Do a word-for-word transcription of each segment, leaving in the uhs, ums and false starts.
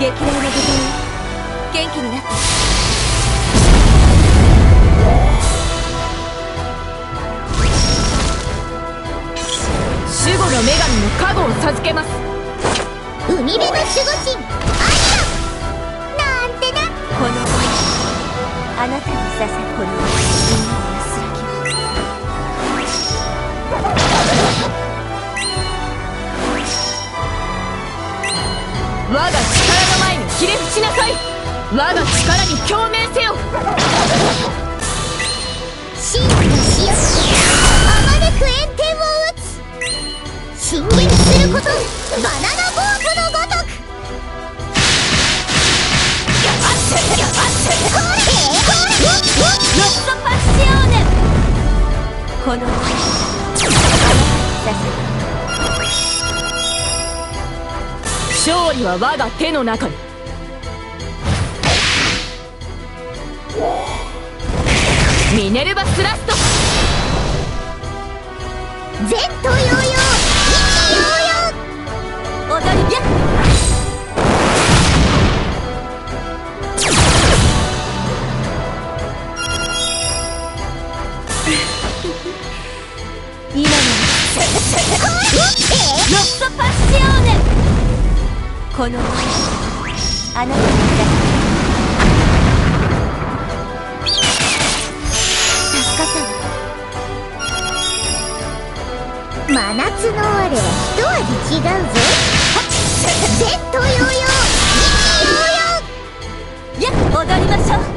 激励の部分元気になって。守護の女神の加護を授けます。 海辺の守護神アイラなんてな。 このあなたにささこのみんなの安らぎを。我が力の前にひれ伏しなさい。我が力に共鳴せよ。 真のしよしあまねく炎天を打つ。進撃することバナナボートのごとく。 やばってやばってこれロッソパッシオーネ。このあなたにさせ勝利は我が手の中に。ミネルヴァスラスト。 前途洋々意気揚々。 踊りや今のロッソパッシオーネ。このあなたに助かったわ。 真夏の我は一味違うぞ。前途洋々意気揚々。 やっ踊りましょう。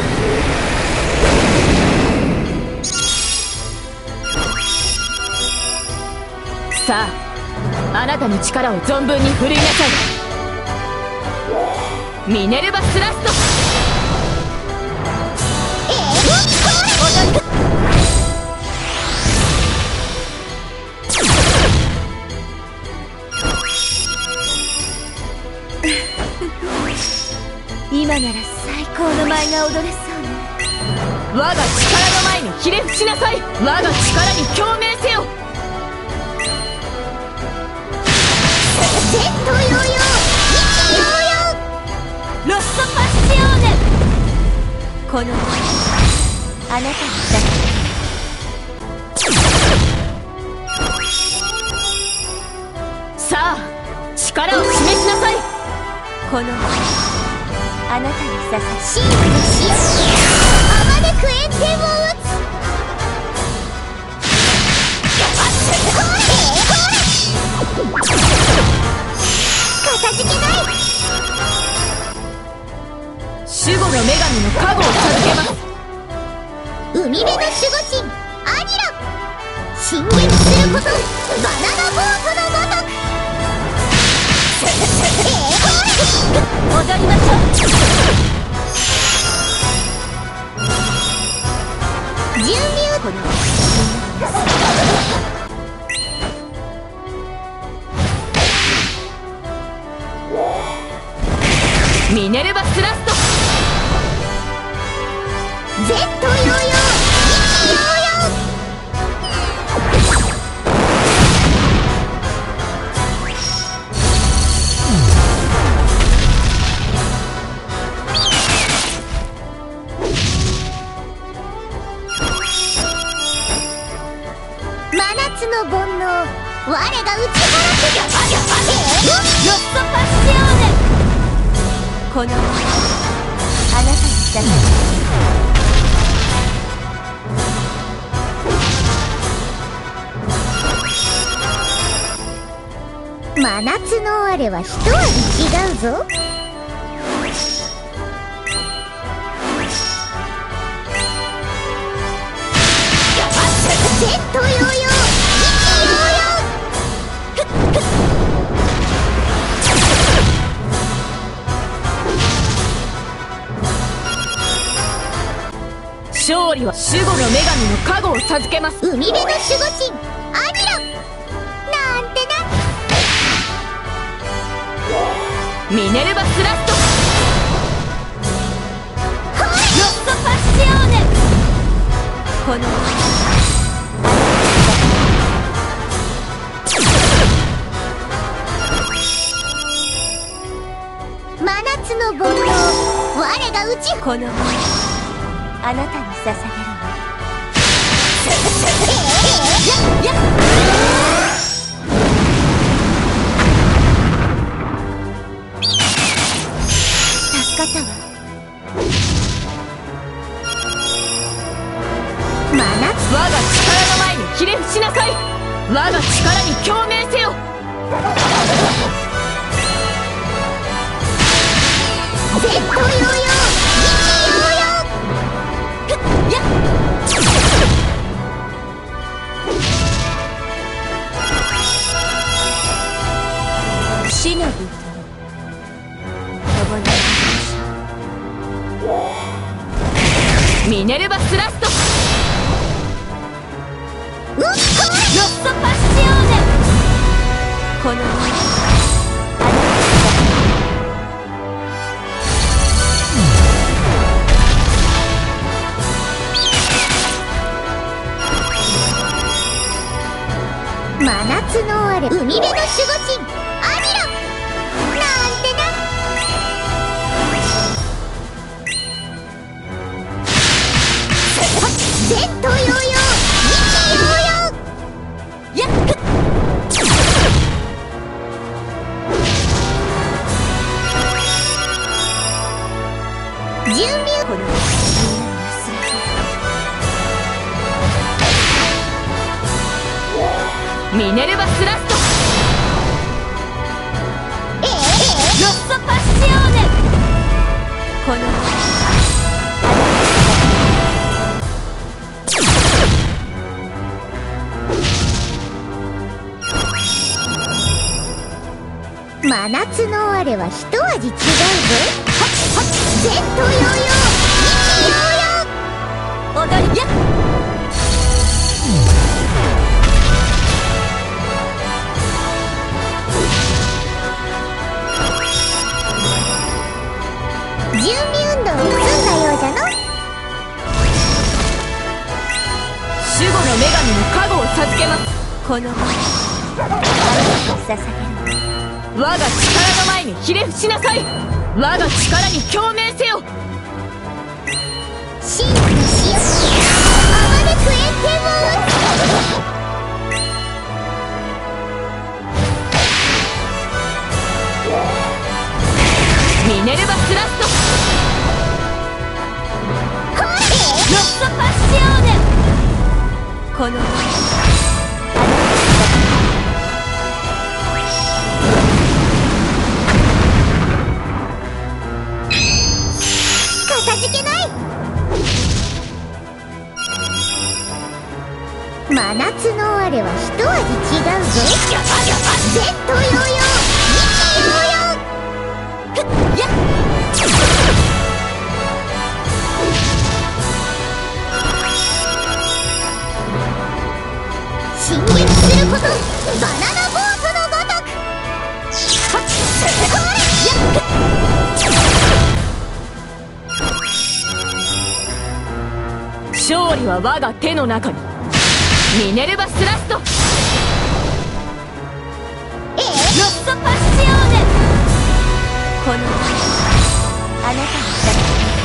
さああなたの力を存分に振るいなさい。ミネルヴァスラスト。 えー、 踊り今なら最高の舞が踊れそうね。我が力の前にひれ伏しなさい。我が力に共鳴せよ。 前途洋々意気揚々。 ロッソパッシオーネ。このあなたにささあ力を示しなさい。このあなたにささ真のしよしあまねく炎天を打つ。これこれかたじけない。 守護の女神の加護を授けます。 海辺の守護神アニラ進撃することバナナボートのごとく。えー、 踊りましょう。 準備このミネルヴァスラスト。 前途洋々意気揚々。真夏の煩悩我が打ち払って。 やばやばロッソパッシオーネ。このあなたにさ真夏の我は一味違うぞ。前途洋々意気揚々。 勝利は守護の女神の加護を授けます。 海辺の守護神アニラなんてな。 ミネルヴァスラスト。ロッソパッシオーネ。この真このあなたに捧げるわ。やっやっ助かったわ。 真夏我が力の前にひれ伏しなさい。我が力に共鳴せよ。 戦闘ヨーヨー、一ヨーヨー。 やっ死の舞踏共にミネルヴァスラスト。 うっほい。 ロッソパッシオーネ。この真夏のあれ海辺の守護神アミロなんてな。戦闘ヨーヨー、一ヨーヨー。 やっ準備このミネルヴァスラスト。 ええロッソパッシオーネ。この真夏のあれは一味違うぞ。戦闘ヨーヨー、一ヨーヨー。 踊りやっ準備運動を済んだようじゃの。 守護の女神の加護を授けます。このあなたに捧げる我が力の前にひれ伏しなさい。我が力に共鳴せよ。 真の塩、あまねくエンテモミネルヴァスラスト。ロッソパッシオーネ。このかたじけない。真夏のあれは一味違うぞ。戦闘ヨーヨー、一ヨーヨー。 やっ進撃することバナナボートのごとく。 勝利は我が手の中に。ミネルヴァスラスト。 ええロッソパッシオーネ。このあなたに捧げ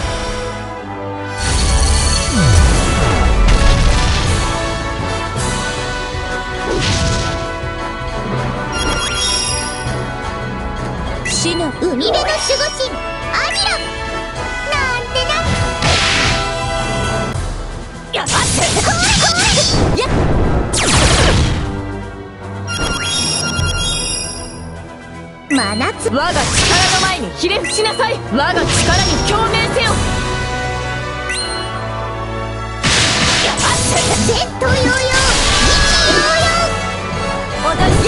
死の海辺の守護神アミロなんてな。 やっやっ真夏我が力の前にひれ伏しなさい。我が力に共鳴せよ。 戦闘ヨーヨー、一ヨーヨ踊りや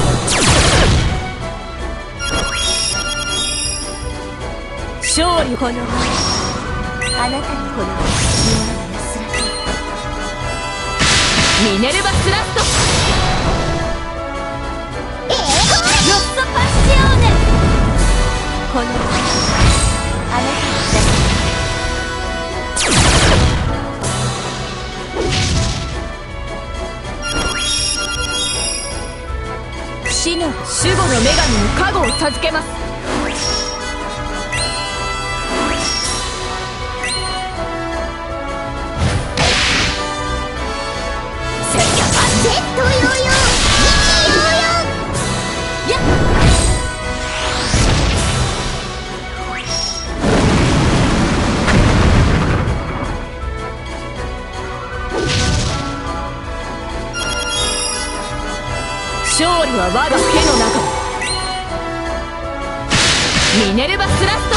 勝利このあなたにこのミネルヴァスラスト。 ー。ええロッソパッシオーネ。このあなたに捧げ死の守護の女神に加護を授けます。 ヨーヨー、意気揚々。 やっ勝利は我が手の中。ミネルヴァスラスト。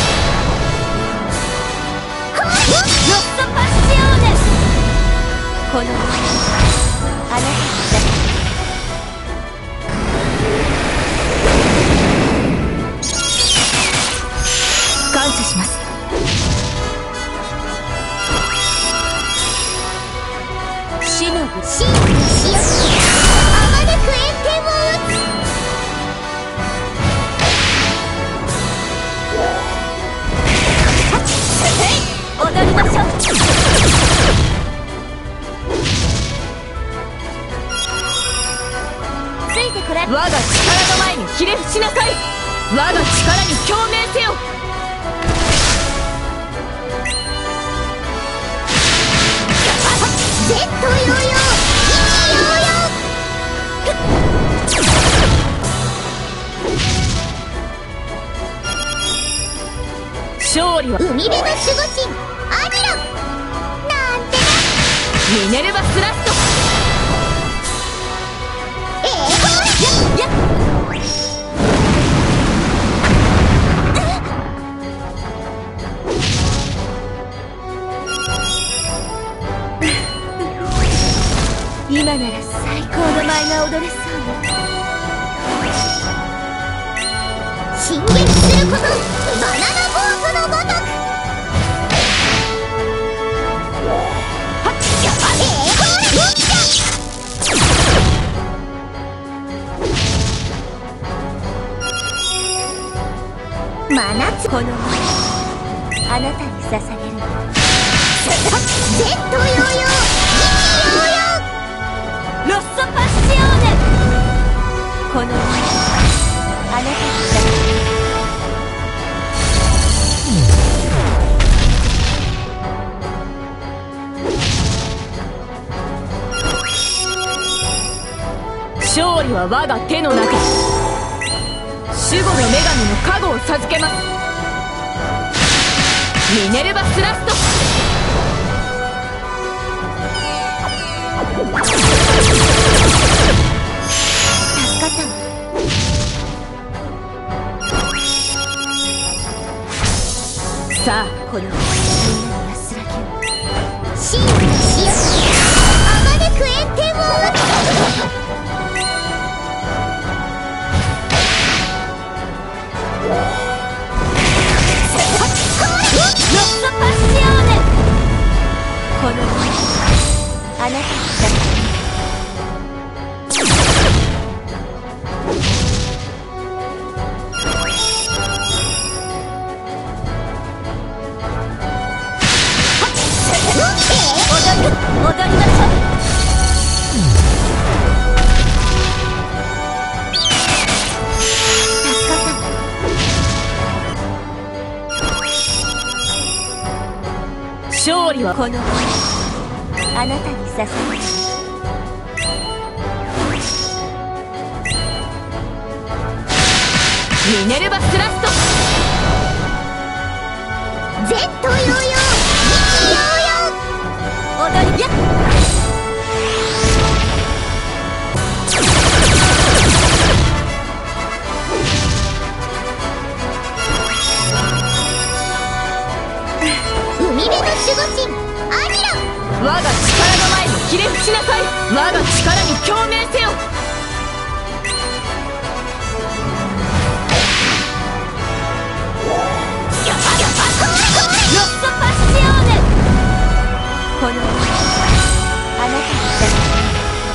ロッソパッシオーネ。このあなただ。感謝します。 死のぶ真のしよし、あまねく炎天を打つ。 踊りましょう。 ついてこら。 我が力の前にひれ伏しなさい。我が力に共鳴せよ。 ジェットヨーヨー、意気揚々。 勝利は海辺の守護神アニロなんてな。 ミネルヴァスラスト。 ええー、 やっ今なら最高の舞が踊れそうな。 進撃することバナナボートのごとく。 はっやばい。 ええー、ほっ真夏このあなたに捧げる。 ジェットヨーヨー、意気揚々。 ロッソパッシオーネ。このあなたに捧げる。勝利は我が手の中。守護の女神の加護を授けます。ミネルヴァスラスト。 助かったわ。 さあこのみんなの安らぎを。 真のしよし、あまねく炎天を打つ。 ロッソパッシオーネ。このあなたに捧げる。踊りましょう。 助かったわ。 勝利はこのあなたに捧げる。ミネルヴァスラスト。 ジェットヨーヨー、意気揚々。 踊りやっ海辺の守護神アニロ。 我が力の前にひれ伏しなさい。我が力に共鳴せよ。やばやばロッソパッシオーネ。このあなたに捧げる。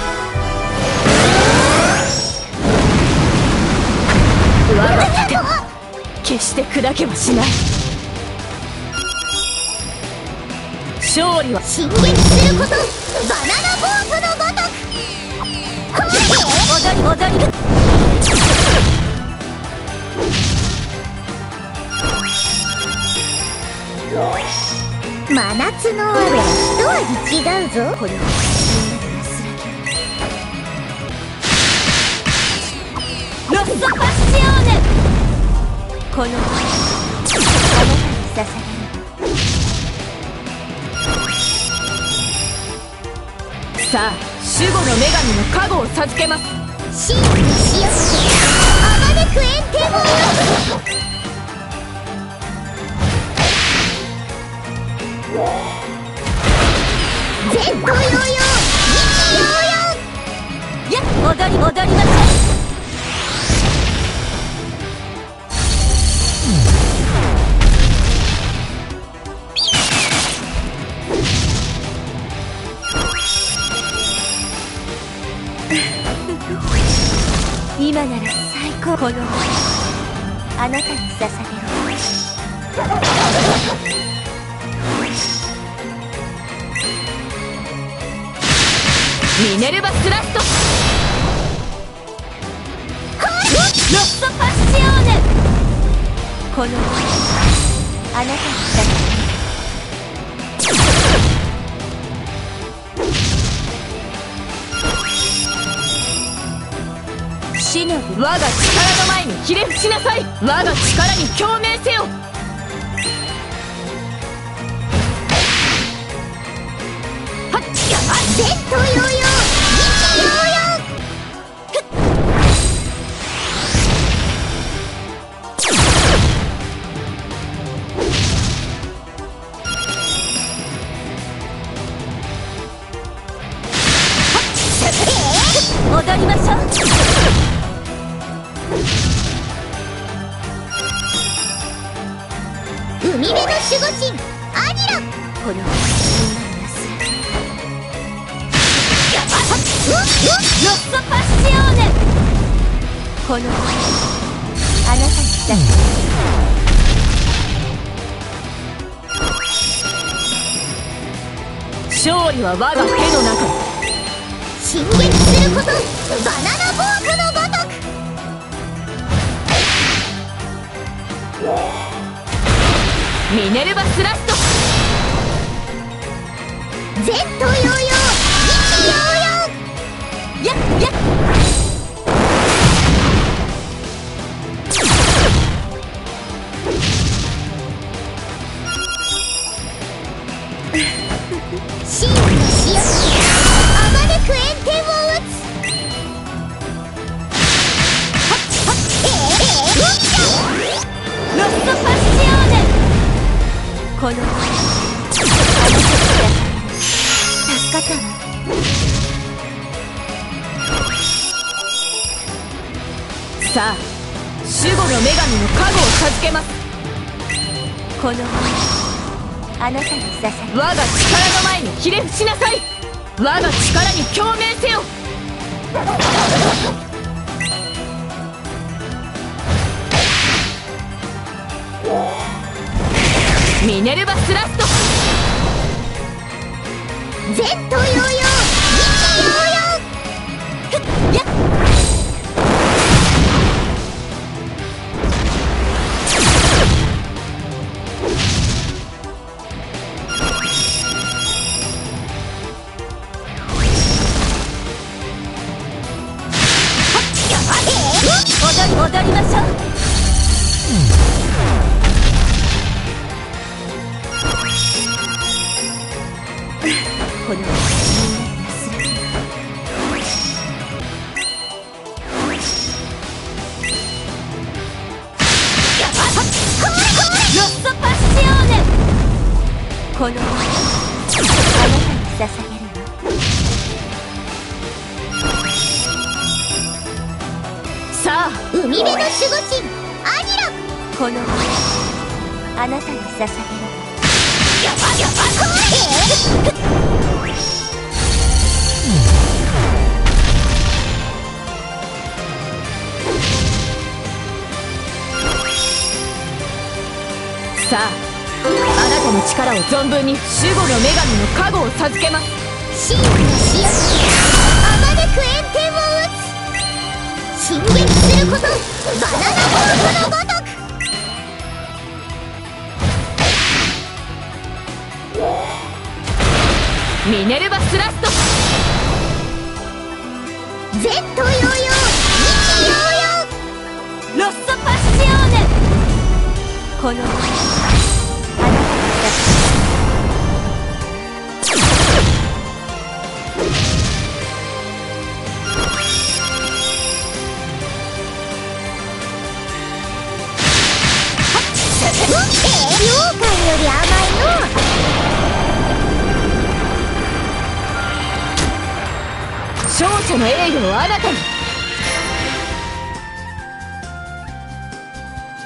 我が盾は決して砕けはしない。勝利は進撃することバナナボートのごとく。 踊り踊り。 真夏の雨は一味違うぞ。 これはみんなの安らぎを。 このあなたに捧げる。さあ、守護の女神の加護を授けます。 真の使用あまねく炎天を前途洋々意気揚々。 やっ、踊り踊りましょう。今なら最高。このあなたに捧げる。ミネルヴァスラスト。ロッソパッシオーネ。このあなたに捧げる。死の我が力の前にひれ伏しなさい。我が力に共鳴せよ。はっやばい。 前途洋々意気揚々。 踊りましょう。 海辺の守護神アニラ。 このみんなに安らぎ。 やばっ。 ロッソパッシオーネ。このあなたに捧げる。勝利は我が手の中に。 進撃することバナナボートのごとく。 ミネルヴァスラスト。 前途洋々意気揚々。 やっやっ。 真の使用あまねく炎天を打つ。 ロッソパッシオーネ。この助かったわ。さあ、守護の女神の加護を授けます。このあなたに捧げ。我が力の前にひれ伏しなさい。我が力に共鳴せよ。ミネルヴァスラスト。 前途洋々意気揚々。 やっ。踊り踊りましょう。このみんなに安らぎ。ロッソパッシオーネ。このあなたに捧げるわ。さあ、 海辺の守護神アニラ。 このあなたに捧げる。 やばやばこれ。 さあ、あなたの力を存分に守護の女神の加護を授けます。 真の使用あまねく炎天を打つ。進撃することバナナボートのごとく。 ミネルヴァスラスト。 前途洋々意気揚々。 ロッソパッシオーネ。 このあなたが羊羹より甘いの。 勝者の栄誉をあなたに。